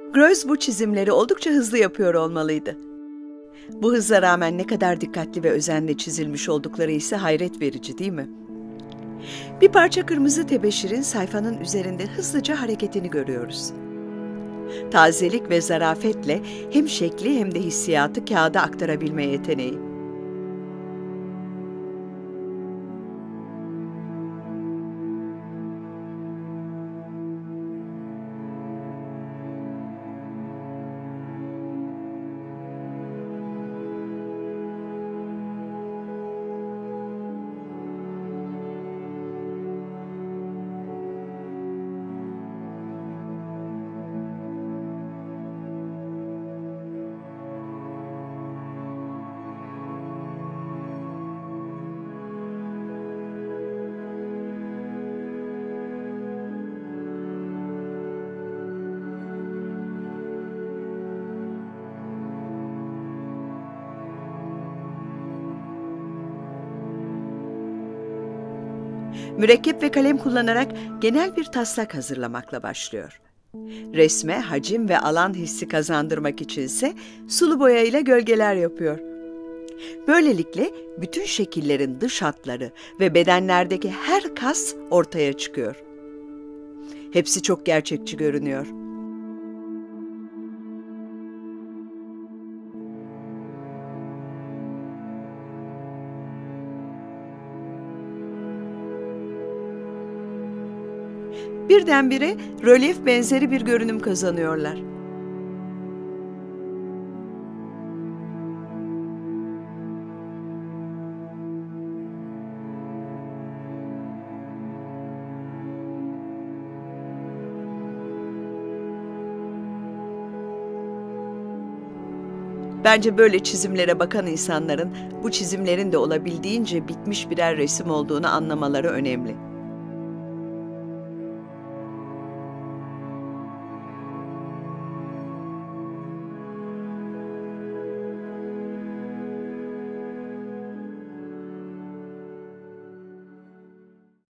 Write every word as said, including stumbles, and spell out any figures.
Greuze bu çizimleri oldukça hızlı yapıyor olmalıydı. Bu hıza rağmen ne kadar dikkatli ve özenle çizilmiş oldukları ise hayret verici, değil mi? Bir parça kırmızı tebeşirin sayfanın üzerinde hızlıca hareketini görüyoruz. Tazelik ve zarafetle hem şekli hem de hissiyatı kağıda aktarabilme yeteneği. Mürekkep ve kalem kullanarak genel bir taslak hazırlamakla başlıyor. Resme hacim ve alan hissi kazandırmak içinse sulu boya ile gölgeler yapıyor. Böylelikle bütün şekillerin dış hatları ve bedenlerdeki her kas ortaya çıkıyor. Hepsi çok gerçekçi görünüyor. Birdenbire rölyef benzeri bir görünüm kazanıyorlar. Bence böyle çizimlere bakan insanların bu çizimlerin de olabildiğince bitmiş birer resim olduğunu anlamaları önemli.